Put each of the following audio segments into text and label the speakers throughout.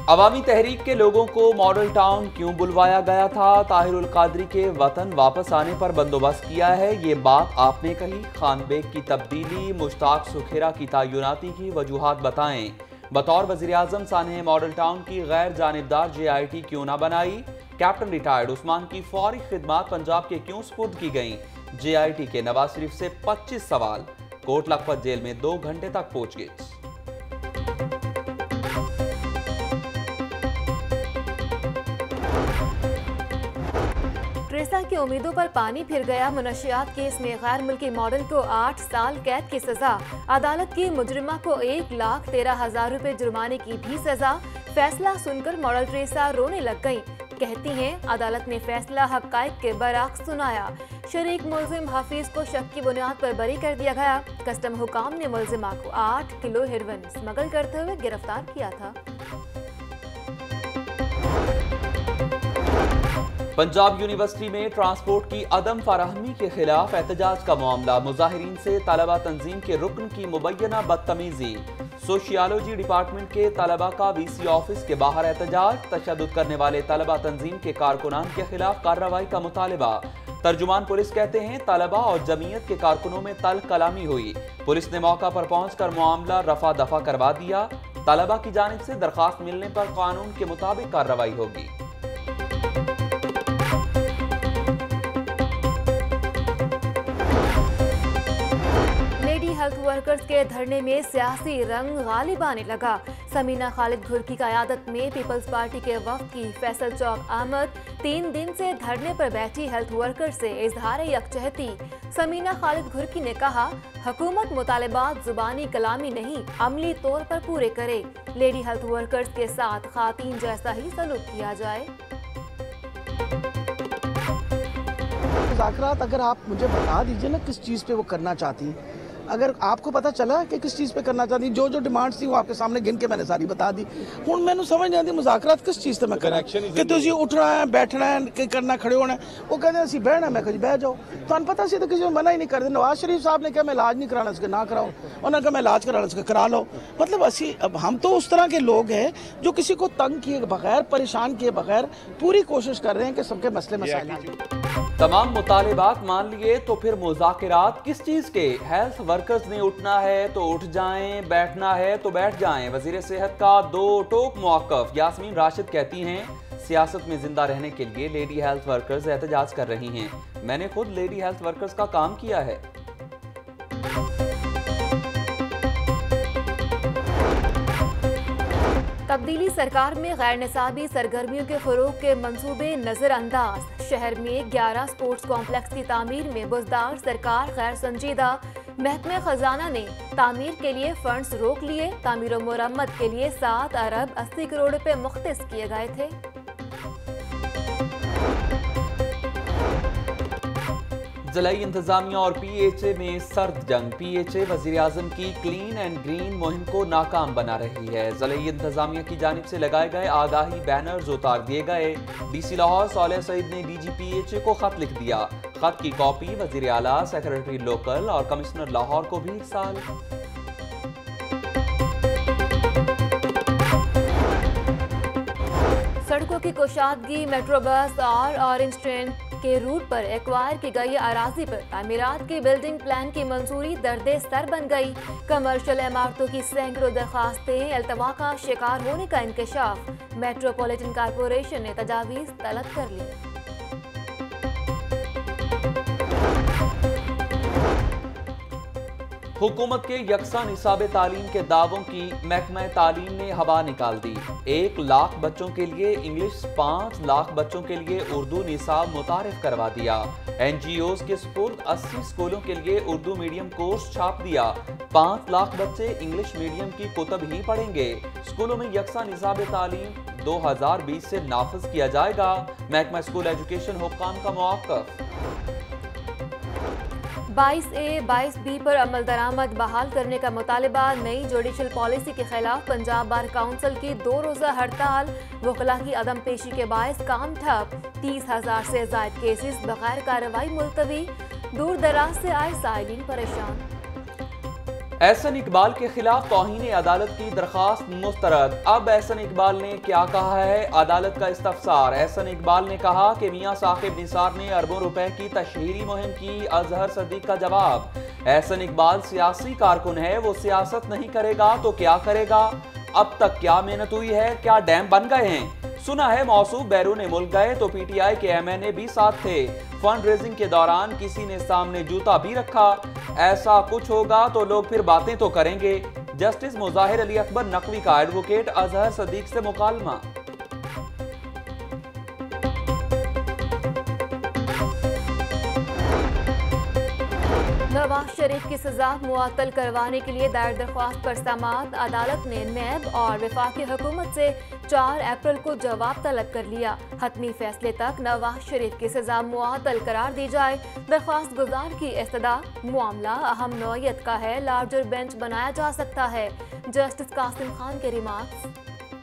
Speaker 1: अवामी तहरीक के लोगों को मॉडल टाउन क्यों बुलवाया गया था? ताहिरुल कादरी के वतन वापस आने पर बंदोबस्त किया है, ये बात आपने कही। खान बेग की तब्दीली, मुश्ताक सुखेरा की तयनाती की वजूहात बताएं। बतौर वज़ीर-ए-आज़म सानह मॉडल टाउन की गैर जानिबदार JIT क्यों ना बनाई? कैप्टन रिटायर्ड उस्मान की फौरी खिदमात पंजाब के क्यों सुपुर्द की गई? JIT के नवाज शरीफ से 25 सवाल। कोट लखपत जेल में 2 घंटे तक पूछगिछ।
Speaker 2: ट्रेसा की उम्मीदों पर पानी फिर गया। मुनशियात केस में गैर मुल्की मॉडल को 8 साल कैद की सजा। अदालत की मुजरिमा को 1,13,000 रुपए जुर्माने की भी सजा। फैसला सुनकर मॉडल ट्रेसा रोने लग गई। कहती हैं अदालत ने फैसला हक़ाइक़ के बरअक्स सुनाया। शरीक मुलजिम हफीज को शक की बुनियाद पर बरी कर दिया गया। कस्टम हुकाम ने मुलजिमा को 8 किलो हेरोइन स्मगल करते हुए गिरफ्तार किया था।
Speaker 1: पंजाब यूनिवर्सिटी में ट्रांसपोर्ट की अदम फराहमी के खिलाफ एहतजाज का मामला। मुजाहिरीन से तलबा तंजीम के रुकन की मुबैना बदतमीजी। सोशियोलॉजी डिपार्टमेंट के तलबा का VC ऑफिस के बाहर एहतजाज। तशद्दुद करने वाले तलबा तंजीम के कारकुनान के खिलाफ कार्रवाई का मुतालबा। तर्जुमान पुलिस कहते हैं तलबा और जमीयत के कारकुनों में तल्ख कलामी हुई। पुलिस ने मौका पर पहुंचकर मामला रफा दफा करवा दिया। तलबा की जानिब से दरखास्त मिलने पर कानून के मुताबिक कार्रवाई होगी।
Speaker 2: हेल्थ वर्कर्स के धरने में सियासी रंग गालिब आने लगा। समीना खालिद घुर की क़यादत में पीपल्स पार्टी के वफ़द की फैसल चौक आमद। 3 दिन से धरने पर बैठी हेल्थ वर्कर्स से इजहार यकजहती। समीना खालिद घुर ने कहा हुकूमत मुतालिबात जुबानी कलामी नहीं अमली तौर पर पूरे करे। लेडी हेल्थ वर्कर्स के साथ खातीन जैसा ही सलूक किया जाए।
Speaker 3: मुज़ाकरात अगर आप मुझे बता दीजिए ना किस चीज़ पे वो करना चाहती हैं। अगर आपको पता चला कि किस चीज़ पे करना चाहती, जो जो डिमांड्स थी वो आपके सामने गिन के मैंने सारी बता दी। हूँ मैंने समझ नहीं आती मुज़ाकरात किस चीज़ से मैं करा कि तुझे उठना है बैठना है कि करना खड़े होना है। वो कहते हैं असी बहना, मैं कभी बह जाओ। तो अन पता सी तो किसी को मना ही नहीं करते। नवाज शरीफ साहब ने कहा मैं इलाज नहीं कराना इसके ना कराओ, उन्होंने कहा मैं इलाज कराना इसका करा लो। मतलब असी अब हम तो उस तरह के लोग हैं जो किसी को तंग किए बगैर परेशान किए बगैर पूरी कोशिश कर रहे हैं कि सबके मसले मसाइल।
Speaker 1: तमाम मुतालिबात मान लिए तो फिर मुज़ाकरात किस चीज़ के? हेल्थ वर्कर्स ने उठना है तो उठ जाएं, बैठना है तो बैठ जाएं। वज़ीर सेहत का 2 टोक मौक़िफ़। यास्मीन राशिद कहती हैं सियासत में जिंदा रहने के लिए लेडी हेल्थ वर्कर्स एहतजाज कर रही हैं। मैंने खुद लेडी हेल्थ वर्कर्स का काम किया है।
Speaker 2: तब्दीली सरकार में गैर निसाबी सरगर्मियों के फरोग के मंसूबे नजरअंदाज। शहर में 11 स्पोर्ट्स कॉम्प्लेक्स की तामीर में बुजदार सरकार गैर संजीदा। महकमे खजाना ने तामीर के लिए फंड्स रोक लिए। तामीर और मुरम्मत के लिए 7 अरब 80 करोड़ रुपए मुख्तस किए गए थे।
Speaker 1: ज़िलाई इंतजामिया और PHA में सर्द जंग। PHA वज़ीर-ए-आज़म की क्लीन एंड ग्रीन मुहिम को नाकाम बना रही है। ज़िलाई इंतजामिया की जानिब से लगाए गए आगाही बैनर्स उतार दिए गए। DC लाहौर सालेह सईद ने DG PHA को खत लिख दिया। खत की कॉपी वज़ीर आला, सेक्रेटरी लोकल और कमिश्नर लाहौर को भी इरसाल।
Speaker 2: सड़कों की कुशादगी। मेट्रो बस और ऑरेंज ट्रेन के रूट पर एक्वायर की गई अराजी पर तामीरात की बिल्डिंग प्लान की मंजूरी दर्दे सर बन गई। कमर्शियल इमारतों की सैकड़ों दरखास्तें अल्तवा का शिकार होने का इंकशाफ। मेट्रोपॉलिटन कॉरपोरेशन ने तजावीज़ तलब कर ली।
Speaker 1: हुकूमत के यकसा निसाब तालीम के दावों की महकमा तालीम ने हवा निकाल दी। 1 लाख बच्चों के लिए इंग्लिश, 5 लाख बच्चों के लिए उर्दू निसाब मुतारिफ करवा दिया। NGOs के सुपुर्द 80 स्कूलों के लिए उर्दू मीडियम कोर्स छाप दिया। 5 लाख बच्चे इंग्लिश मीडियम की कुतब ही पढ़ेंगे। स्कूलों में यकसा निसाब तालीम 2020 से नाफिज किया जाएगा। महकमा स्कूल एजुकेशन हुक्काम का मौक़िफ़।
Speaker 2: 22A 22B पर अमल दरामद बहाल करने का मुतालिबा। नई जुडिशल पॉलिसी के खिलाफ पंजाब बार काउंसिल की 2 रोज़ा हड़ताल। वकला की अदम पेशी के बायस काम ठप। 30,000 से ज़ायद केसेस बगैर कार्रवाई मुलतवी। दूर दराज से आए साइलिन परेशान।
Speaker 1: एहसन इकबाल के खिलाफ तौहीन अदालत की दरखास्त मुस्तरद। अब एहसन इकबाल ने क्या कहा है, अदालत का इस्तफसार। एहसन इकबाल ने कहा कि मियां साकिब निसार ने अरबों रुपए की तशहीरी मुहिम की, अजहर सदीक का जवाब। एहसन इकबाल सियासी कारकुन है, वो सियासत नहीं करेगा तो क्या करेगा। अब तक क्या मेहनत हुई है, क्या डैम बन गए हैं। सुना है मौसूफ बैरून मुल्क गए तो पीटीआई के एमएनए भी साथ थे। फंड रेजिंग के दौरान किसी ने सामने जूता भी रखा। ऐसा कुछ होगा तो लोग फिर बातें तो करेंगे। जस्टिस मुजाहिर अली अकबर नकवी का एडवोकेट अजहर सदीक से मुकालमा।
Speaker 2: नवाज शरीफ की सजा मुअत्तल करवाने के लिए दायर दरख्वास्त पर समाअत। अदालत ने नैब और वफाकी हुकूमत से 4 अप्रैल को जवाब तलब कर लिया। हतमी फैसले तक नवाज शरीफ की सजा मुअत्तल करार दी जाए। दरख्वास्त गुजार की इस्तदा, मामला अहम नौयत का है, लार्जर बेंच बनाया जा सकता है। जस्टिस कासिम खान के रिमार्क्स।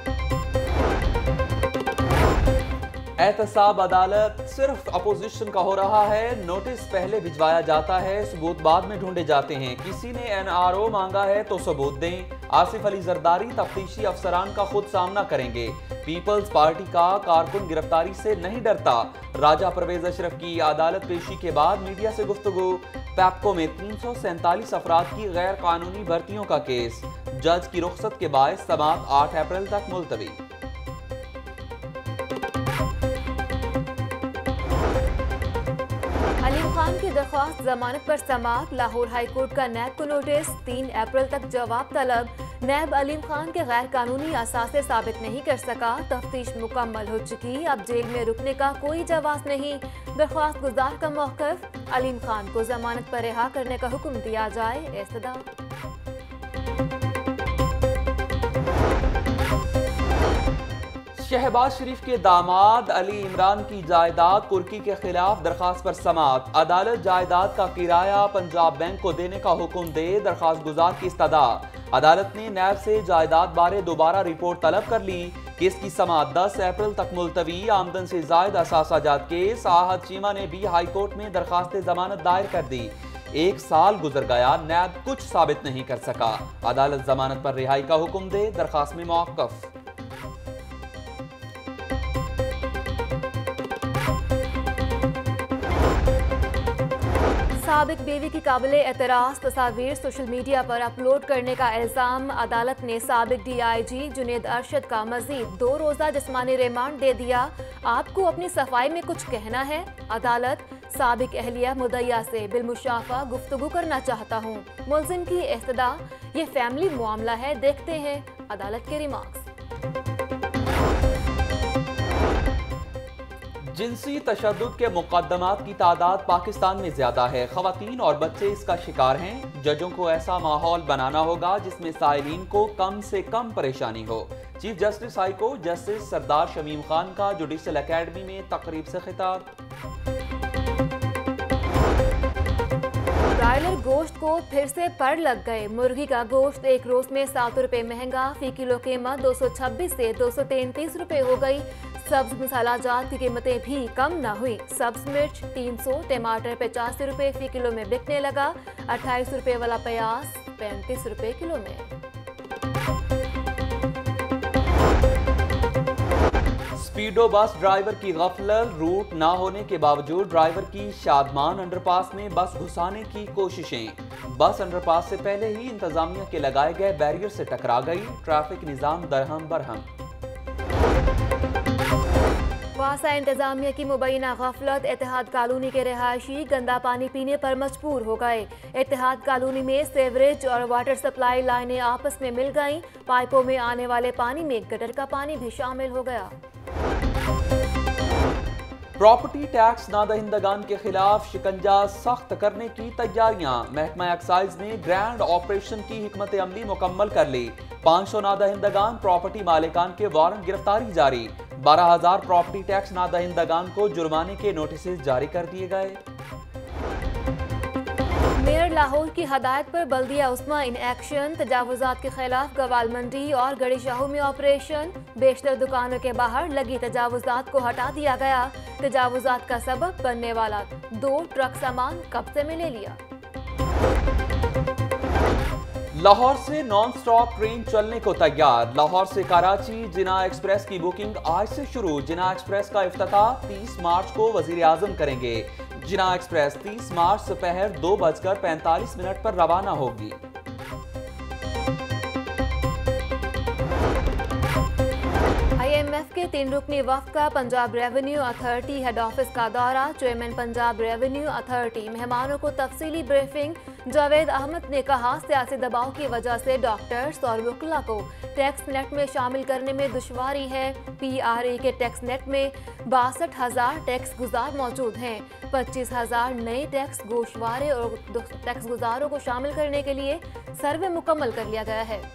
Speaker 1: एहतसाब अदालत सिर्फ अपोजिशन का हो रहा है। नोटिस पहले भिजवाया जाता है, सबूत बाद में ढूंढे जाते हैं। किसी ने एनआरओ मांगा है तो सबूत दें। आसिफ अली जरदारी तफ्तीशी अफसरान का खुद सामना करेंगे। पीपल्स पार्टी का कारकुन गिरफ्तारी से नहीं डरता। राजा परवेज अशरफ की अदालत पेशी के बाद मीडिया से गुफ्तगू। पैप्को में 347 अफराद की गैर कानूनी भर्तियों का केस। जज की रुख्सत के बायस समाअत 8 अप्रैल तक मुलतवी।
Speaker 2: खान की दरख्वास्त जमानत पर समाअत। लाहौर हाई कोर्ट का नैब को नोटिस, 3 अप्रैल तक जवाब तलब। नैब अलीम खान के गैर कानूनी असासे साबित नहीं कर सका। तफ्तीश मुकम्मल हो चुकी, अब जेल में रुकने का कोई जवाब नहीं। दरख्वास्त गुजार का मौक़िफ़, अलीम खान को जमानत पर रिहा करने का हुक्म दिया जाए। इस्तदा
Speaker 1: शहबाज शरीफ के दामाद अली इमरान की जायदाद कुर्की के खिलाफ दरखास्त पर समाअत। अदालत जायदाद का किराया पंजाब बैंक को देने का हुक्म दे, दरखास्त गुजार की इस्तदा। अदालत ने नैब से जायदाद बारे दोबारा रिपोर्ट तलब कर ली। केस की समाअत 10 अप्रैल तक मुलतवी। आमदन से जायद असासा जात केस। आहद चीमा ने भी हाई कोर्ट में दरखास्त जमानत दायर कर दी। 1 साल गुजर गया, नैब कुछ साबित नहीं कर सका। अदालत जमानत पर रिहाई का हुक्म दे, दरखास्त में मौक़िफ़।
Speaker 2: साबिक बीवी की काबिले एतराज़ तस्वीर सोशल मीडिया पर अपलोड करने का इल्ज़ाम। अदालत ने साबिक DIG जुनेद अरशद का मज़ीद 2 रोज़ा जिस्मानी रिमांड दे दिया। आपको अपनी सफाई में कुछ कहना है। अदालत, साबिक अहलिया मुद्दइया से बिलमुशाफा गुफ्तगू करना चाहता हूँ। मुल्ज़िम की इस्तदा, ये फैमिली मामला है, देखते हैं। अदालत के रिमार्क्स।
Speaker 1: जिनसी तशद्दुद के मुकदमात की तादाद पाकिस्तान में ज्यादा है। खवातीन और बच्चे इसका शिकार हैं। जजों को ऐसा माहौल बनाना होगा जिसमें साइलीन को कम से कम परेशानी हो। Chief justice high court justice Sardar Shamim Khan का जुडिशल अकेडमी में तकरीब से खिताब।
Speaker 2: ब्रायलर गोश्त को फिर से पर लग गए। मुर्गी का गोश्त एक रोज में 7 रुपए महंगा। फी किलो कीमत 226 से 233 रुपए हो गई। सब्ज मसाला जात की कीमतें भी कम न हुई। सब्ज मिर्च 300, टमाटर 85 रुपए फी किलो में बिकने लगा। 28 रुपए वाला प्याज 35 रुपए किलो में।
Speaker 1: स्पीडो बस ड्राइवर की गफलत, रूट ना होने के बावजूद ड्राइवर की शादमान अंडरपास में बस घुसाने की कोशिशें। बस अंडरपास से पहले ही इंतजामिया के लगाए गए बैरियर से टकरा गई। ट्रैफिक निजाम दरहम बरहम।
Speaker 2: वासा इंतजामिया की मुबैना गफलत। इत्तेहाद कॉलोनी के रहायशी गंदा पानी पीने पर मजबूर हो गए। इत्तेहाद कॉलोनी में सेवरेज और वाटर सप्लाई लाइनें आपस में मिल गईं। पाइपों में आने वाले पानी में गटर का पानी भी शामिल हो गया।
Speaker 1: प्रॉपर्टी टैक्स नादहिंदगान के खिलाफ शिकंजा सख्त करने की तैयारियां। महकमा एक्साइज ने ग्रैंड ऑपरेशन की हिकमत अमली मुकम्मल कर ली। 500 नादहिंदगान प्रॉपर्टी मालिकान के वारंट गिरफ्तारी जारी। 12,000 प्रॉपर्टी टैक्स नादहिंदगान को जुर्माने के नोटिस जारी कर दिए गए।
Speaker 2: मेयर लाहौर की हदायत पर बल्दिया उस्मा इन एक्शन। तजावुजात के खिलाफ गवाल मंडी और गड़ी शाहू में ऑपरेशन। बेशतर दुकानों के बाहर लगी तजावुजात को हटा दिया गया। तजावुजात का सबब बनने वाला 2 ट्रक सामान कब्जे में ले लिया।
Speaker 1: लाहौर से नॉन स्टॉप ट्रेन चलने को तैयार। लाहौर से कराची जिना एक्सप्रेस की बुकिंग आज से शुरू। जिना एक्सप्रेस का इफ्तिताह 30 मार्च को वजीर आजम करेंगे। जिना एक्सप्रेस 30 मार्च दोपहर 2:45 पर रवाना होगी।
Speaker 2: IMF के 3 रुकनी वफ्द का Punjab revenue authority head office का दौरा। चेयरमैन पंजाब रेवेन्यू अथॉरिटी मेहमानों को तफसीली ब्रीफिंग। जावेद अहमद ने कहा, सियासी दबाव की वजह से डॉक्टर्स और वकला को टैक्स नेट में शामिल करने में दुश्वारी है। PRA के टैक्स नेट में 62,000 टैक्स गुजार मौजूद हैं। 25,000 नए टैक्स गोशवारे और टैक्स गुजारों को शामिल करने के लिए सर्वे मुकम्मल कर लिया गया है।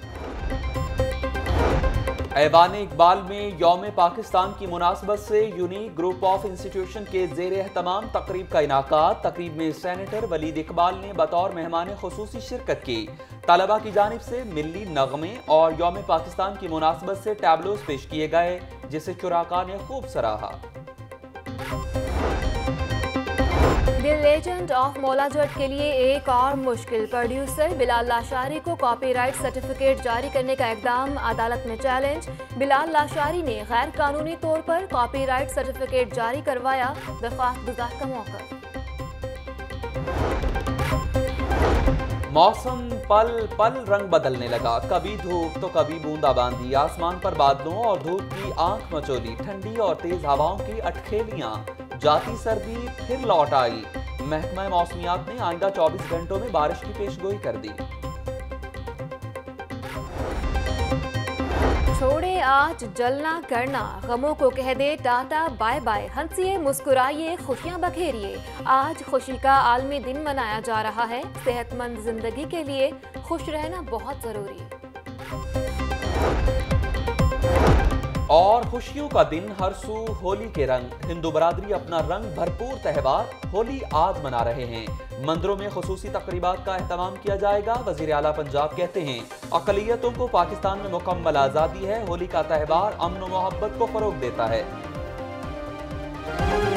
Speaker 1: ऐवान इकबाल में यौम पाकिस्तान की मुनासबत से यूनिक ग्रुप ऑफ इंस्टीट्यूशन के ज़ेर एहतमाम तकरीब का इनाकात। तकरीब में सेनेटर वलीद इकबाल ने बतौर मेहमान खुसूसी शिरकत की। तलबा की जानिब से मिल्ली नगमे और यौम पाकिस्तान की मुनासबत से टैबलोज पेश किए गए, जिसे शुराका ने खूब सराहा।
Speaker 2: The legend of Maula Jatt के लिए एक और मुश्किल। प्रोड्यूसर बिलाल लाशारी को कॉपीराइट सर्टिफिकेट जारी करने का इकदाम अदालत में चैलेंज। बिलाल लाशारी ने गैर कानूनी तौर पर कॉपीराइट सर्टिफिकेट जारी करवाया, दरख्वास्त गुजार का मौका।
Speaker 1: मौसम पल पल रंग बदलने लगा। कभी धूप तो कभी बूंदाबांदी। आसमान पर बादलों और धूप की आंख मचोली। ठंडी और तेज हवाओं की अटखेलियां। जाती सर्दी फिर लौट आई। महकमा मौसमियात ने आइंदा 24 घंटों में बारिश की पेशगोई कर दी।
Speaker 2: छोड़े आज जलना करना, गमों को कह दे टाटा बाय बाय। हंसिए मुस्कुराइए, खुशियां बखेरिए। आज खुशी का आलमी दिन मनाया जा रहा है। सेहतमंद जिंदगी के लिए खुश रहना बहुत जरूरी है।
Speaker 1: और खुशियों का दिन हर सू होली के रंग। हिंदू बरादरी अपना रंग भरपूर त्यौहार होली आज मना रहे हैं। मंदिरों में खुसूसी तकरीबात का एहतमाम किया जाएगा। वजीर आला पंजाब कहते हैं, अकलियतों को पाकिस्तान में मुकम्मल आज़ादी है। होली का त्यौहार अमन व मोहब्बत को फरोग देता है।